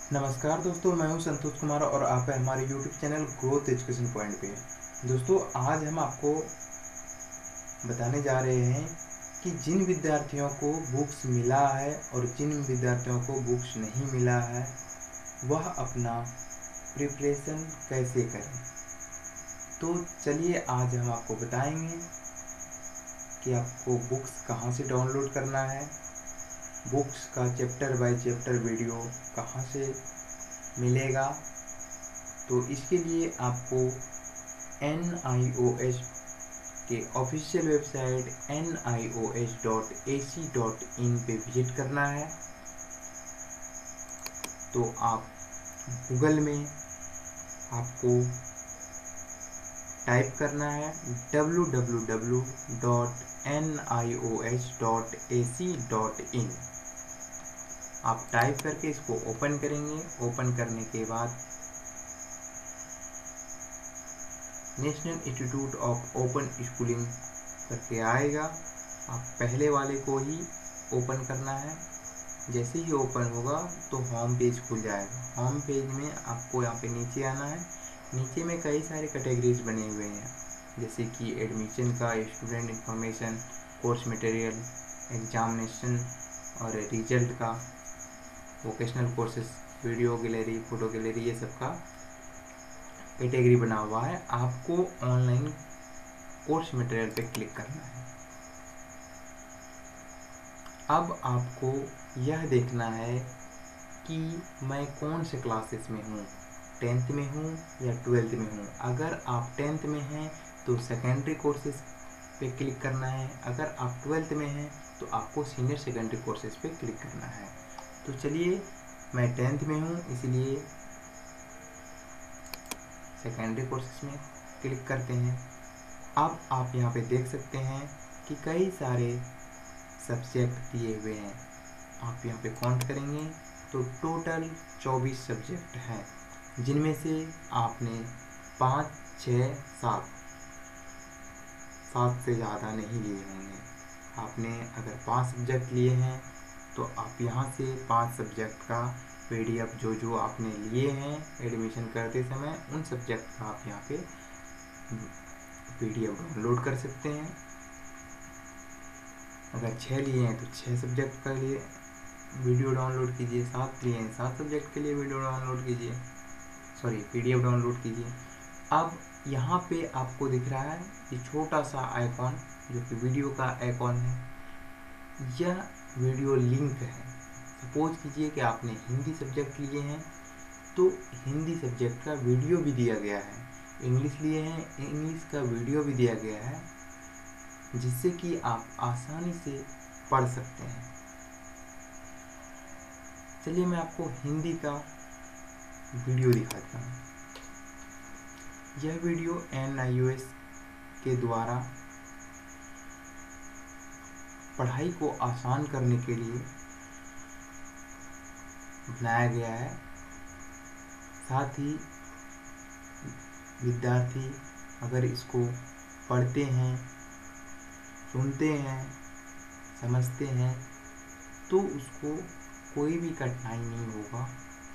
नमस्कार दोस्तों, मैं हूं संतोष कुमार और आप हैं हमारे YouTube channel growth education point पे। दोस्तों, आज हम आपको बताने जा रहे हैं कि जिन विद्यार्थियों को बुक्स मिला है और जिन विद्यार्थियों को बुक्स नहीं मिला है वह अपना प्रिपरेशन कैसे करें। तो चलिए आज हम आपको बताएंगे कि आपको बुक्स कहाँ से डाउनलोड करना है, बुक्स का चैप्टर बाय चैप्टर वीडियो कहाँ से मिलेगा। तो इसके लिए आपको NIOS के ऑफिशियल वेबसाइट nios.ac.in पे विजिट करना है। तो आप गूगल में आपको टाइप करना है www.nios.ac.in। आप टाइप करके इसको ओपन करेंगे। ओपन करने के बाद National Institute of Open Schooling करके आएगा। आप पहले वाले को ही ओपन करना है। जैसे ही ओपन होगा तो होम पेज खुल जाएगा। होम पेज में आपको यहाँ पे नीचे आना है। नीचे में कई सारे कैटेगरीज बने हुए हैं, जैसे कि एडमिशन का, student information, course material, examination और रिजल्ट का, vocational courses, video gallery, photo gallery, ये सब का कैटेगरी बना हुआ है। आपको ऑनलाइन कोर्स मटेरियल पे क्लिक करना है। अब आपको यह देखना है कि मैं कौन से क्लासेस में हूँ, 10th में हूँ या 12th में हूँ। अगर आप 10th में हैं तो सेकेंडरी कोर्सेज पे क्लिक करना है। अगर आप 12th में हैं तो आपको सीनियर सेकेंडरी कोर्सेज पे क्लिक करना है। तो चलिए, मैं 10th में हूँ इसलिए सेकेंडरी कोर्सेज में क्लिक करते हैं। अब आप यहाँ पे देख सकते हैं कि कई सारे सब्जेक्ट दिए हुए हैं। आप यहाँ पे काउंट करेंगे तो टोटल 24 सब्जेक्ट हैं, जिनमें से आपने 5, 6, 7 से ज़्यादा नहीं लिए होंगे। आपने अगर 5 सब्जेक्ट लिए हैं तो आप यहाँ से 5 सब्जेक्ट का PDF जो आपने लिए हैं एडमिशन करते समय, उन सब्जेक्ट का आप यहाँ पे PDF डाउनलोड कर सकते हैं। अगर 6 लिए हैं तो 6 सब्जेक्ट का लिए वीडियो डाउनलोड कीजिए, 7 लिए हैं 7 सब्जेक्ट के लिए वीडियो डाउनलोड कीजिए, PDF डाउनलोड कीजिए। अब यहाँ पे आपको दिख रहा है ये छोटा सा आइकॉन, जो कि वीडियो का आइकॉन है। यह वीडियो लिंक है। सपोज कीजिए कि आपने हिंदी सब्जेक्ट लिए हैं तो हिंदी सब्जेक्ट का वीडियो भी दिया गया है। इंग्लिश लिए हैं, इंग्लिश का वीडियो भी दिया गया है, जिससे कि आप आसानी से पढ़ सकते हैं। चलिए मैं आपको हिंदी का वीडियो दिखाता हूँ। यह वीडियो NIOS के द्वारा पढ़ाई को आसान करने के लिए बनाया गया है। साथ ही विद्यार्थी अगर इसको पढ़ते हैं, सुनते हैं, समझते हैं तो उसको कोई भी कठिनाई नहीं होगा।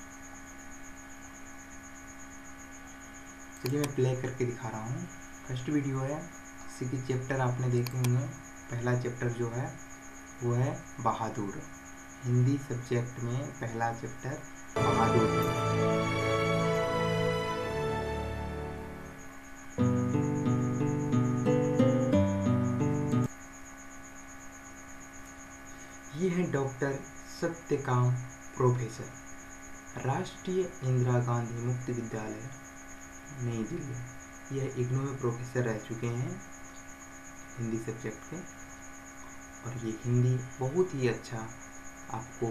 चलिए मैं प्ले करके दिखा रहा हूँ। फर्स्ट वीडियो है, इसी के चैप्टर आपने देखे होंगे। पहला चैप्टर जो है वो है बहादुर। हिंदी सब्जेक्ट में पहला चैप्टर बहादुर है। ये है डॉक्टर सत्यकाम प्रोफेसर, राष्ट्रीय इंदिरा गांधी मुक्त विद्यालय, नई दिल्ली। यह इग्नू में प्रोफेसर रह चुके हैं हिंदी सब्जेक्ट के, और ये हिंदी बहुत ही अच्छा आपको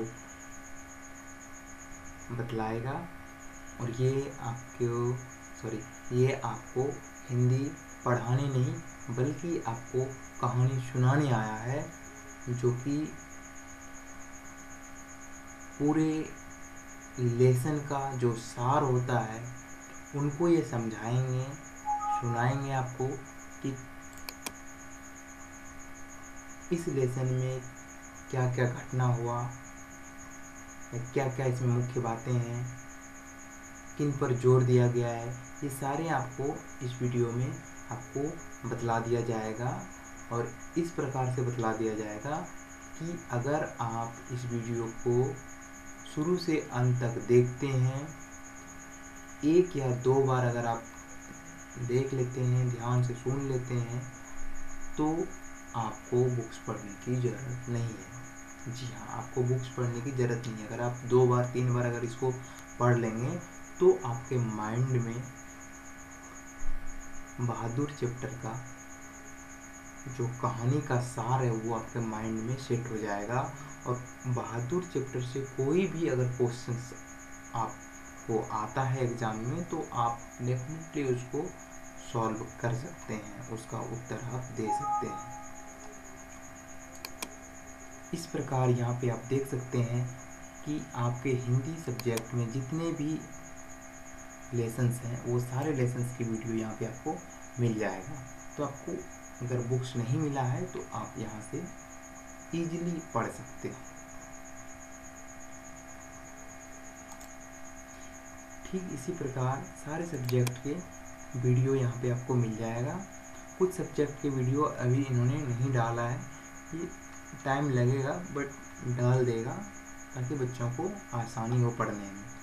बतलाएगा। और ये आपको हिंदी पढ़ाने नहीं बल्कि आपको कहानी सुनाने आया है, जो कि पूरे लेसन का जो सार होता है उनको ये समझाएंगे, सुनाएंगे आपको कि इस लेसन में क्या क्या घटना हुआ, क्या क्या इसमें मुख्य बातें हैं, किन पर जोर दिया गया है, ये सारे आपको इस वीडियो में आपको बतला दिया जाएगा। और इस प्रकार से बतला दिया जाएगा कि अगर आप इस वीडियो को शुरू से अंत तक देखते हैं, एक या दो बार अगर आप देख लेते हैं, ध्यान से सुन लेते हैं, तो आपको बुक्स पढ़ने की ज़रूरत नहीं है। जी हाँ, आपको बुक्स पढ़ने की ज़रूरत नहीं है। अगर आप 2 बार 3 बार अगर इसको पढ़ लेंगे तो आपके माइंड में बहादुर चैप्टर का जो कहानी का सार है वो आपके माइंड में सेट हो जाएगा। और बहादुर चैप्टर से कोई भी अगर क्वेश्चन आपको आता है एग्ज़ाम में तो आप डेफिनेटली उसको सॉल्व कर सकते हैं, उसका उत्तर आप दे सकते हैं। इस प्रकार यहाँ पे आप देख सकते हैं कि आपके हिंदी सब्जेक्ट में जितने भी लेसन्स हैं वो सारे लेसन्स की वीडियो यहाँ पे आपको मिल जाएगा। तो आपको अगर बुक्स नहीं मिला है तो आप यहाँ से इजीली पढ़ सकते हैं। ठीक इसी प्रकार सारे सब्जेक्ट के वीडियो यहाँ पे आपको मिल जाएगा। कुछ सब्जेक्ट के वीडियो अभी इन्होंने नहीं डाला है, ये टाइम लगेगा बट डाल देगा ताकि बच्चों को आसानी हो पढ़ने में।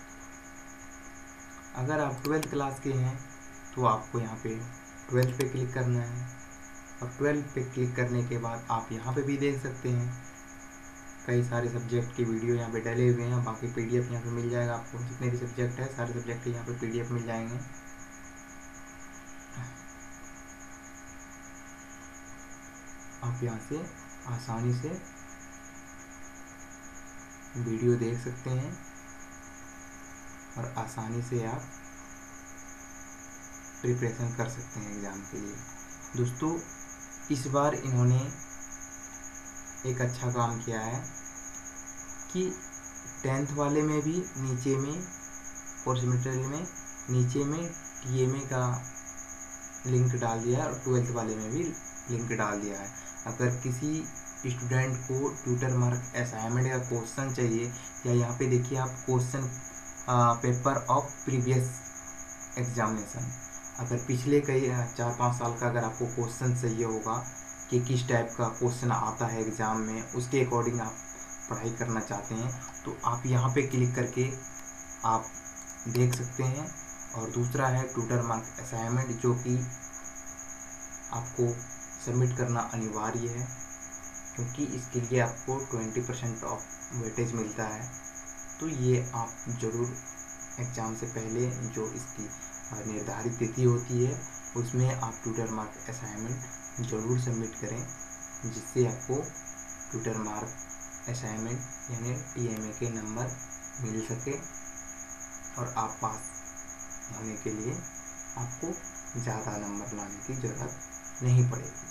अगर आप 12th क्लास के हैं तो आपको यहाँ पे 12th पे क्लिक करना है, और 12th पे क्लिक करने के बाद आप यहाँ पे भी देख सकते हैं कई सारे सब्जेक्ट के वीडियो यहाँ पे डले हुए हैं। बाकी PDF यहाँ पे मिल जाएगा आपको, जितने भी सब्जेक्ट है सारे सब्जेक्ट के यहाँ पे PDF मिल जाएंगे। आप यहाँ से आसानी से वीडियो देख सकते हैं और आसानी से आप प्रिपरेशन कर सकते हैं एग्ज़ाम के लिए। दोस्तों, इस बार इन्होंने एक अच्छा काम किया है कि 10th वाले में भी नीचे में कोर्स मटेरियल में नीचे में TMA का लिंक डाल दिया है और 12th वाले में भी लिंक डाल दिया है। अगर किसी स्टूडेंट को ट्यूटर मार्क असाइनमेंट का क्वेश्चन चाहिए, या यहाँ पे देखिए आप question paper of previous examination, अगर पिछले कई 4-5 साल का अगर आपको क्वेश्चन चाहिए होगा कि किस टाइप का क्वेश्चन आता है एग्ज़ाम में, उसके अकॉर्डिंग आप पढ़ाई करना चाहते हैं तो आप यहाँ पे क्लिक करके आप देख सकते हैं। और दूसरा है ट्यूटर मार्क असाइनमेंट, जो कि आपको सबमिट करना अनिवार्य है क्योंकि इसके लिए आपको 20% ऑफ वेटेज मिलता है। तो ये आप ज़रूर एग्ज़ाम से पहले जो इसकी निर्धारित तिथि होती है उसमें आप ट्यूटर मार्क असाइनमेंट ज़रूर सबमिट करें, जिससे आपको ट्यूटर मार्क असाइनमेंट यानी TMA के नंबर मिल सके और आप पास होने के लिए आपको ज़्यादा नंबर लाने की ज़रूरत नहीं पड़ेगी।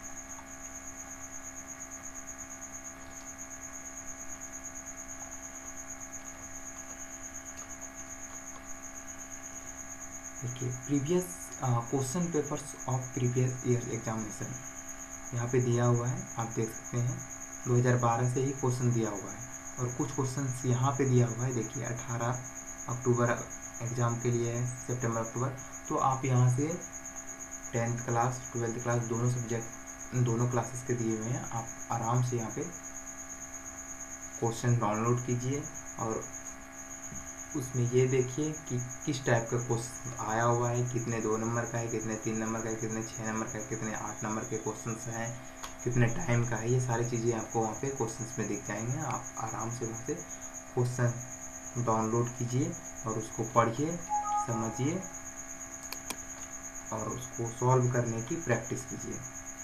देखिए previous question papers of previous year examination यहाँ पे दिया हुआ है, आप देख सकते हैं 2012 से ही क्वेश्चन दिया हुआ है। और कुछ क्वेश्चन यहाँ पे दिया हुआ है, देखिए 18 अक्टूबर एग्ज़ाम के लिए है, सितंबर अक्टूबर। तो आप यहाँ से 10th क्लास 12th क्लास दोनों सब्जेक्ट दोनों क्लासेस के दिए हुए हैं, आप आराम से यहाँ पे क्वेश्चन डाउनलोड कीजिए और उसमें ये देखिए कि किस टाइप का क्वेश्चन आया हुआ है, कितने 2 नंबर का है, कितने 3 नंबर का है, कितने 6 नंबर का है, कितने 8 नंबर के क्वेश्चंस हैं, कितने टाइम का है। ये सारी चीज़ें आपको वहाँ पे क्वेश्चंस में दिख जाएंगे। आप आराम से वहाँ से क्वेश्चन डाउनलोड कीजिए और उसको पढ़िए, समझिए और उसको सॉल्व करने की प्रैक्टिस कीजिए।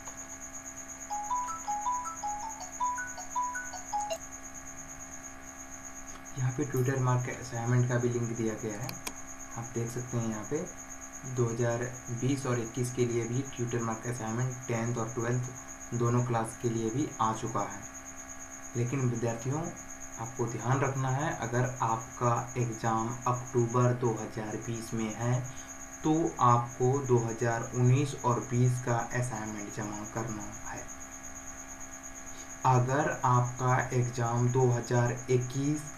यहाँ पे ट्यूटर मार्क असाइनमेंट का भी लिंक दिया गया है, आप देख सकते हैं। यहाँ पे 2020 और 21 के लिए भी ट्यूटर मार्क असाइनमेंट 10th और 12th दोनों क्लास के लिए भी आ चुका है। लेकिन विद्यार्थियों, आपको ध्यान रखना है, अगर आपका एग्ज़ाम अक्टूबर 2020 में है तो आपको 2019 और 20 का असाइनमेंट जमा करना है। अगर आपका एग्ज़ाम 2021